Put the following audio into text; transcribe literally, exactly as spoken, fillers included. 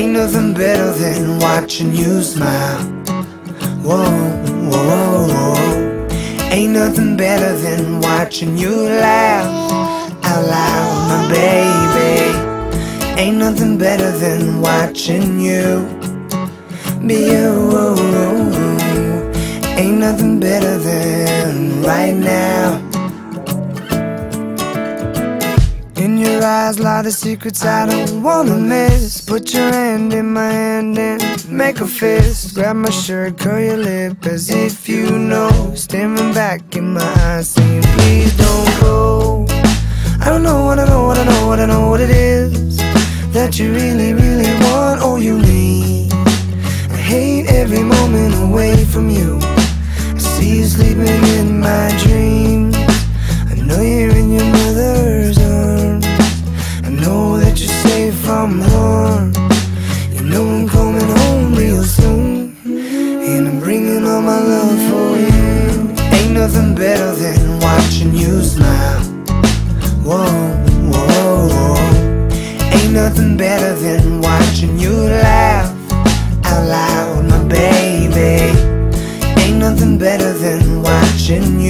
Ain't nothing better than watching you smile. Whoa, whoa, whoa. Ain't nothing better than watching you laugh out loud, my baby. Ain't nothing better than watching you be you. Ain't nothing better than right now. In your eyes lie the secrets I don't wanna miss. Put your hand in my hand and make a fist. Grab my shirt, curl your lip as if you know. Staring back in my eyes saying please don't go. I don't know what I know, what I know, what I know what it is that you really, really want or you need. I hate every moment away from you. I see you sleeping in my dreams. I know you're in your mother's arms. I know that you're safe from harm. You know I'm coming home real soon, and I'm bringing all my love for you. Ain't nothing better than watching you smile. Whoa, whoa, whoa. Ain't nothing better than watching you laugh out loud, my baby. Ain't nothing better than watching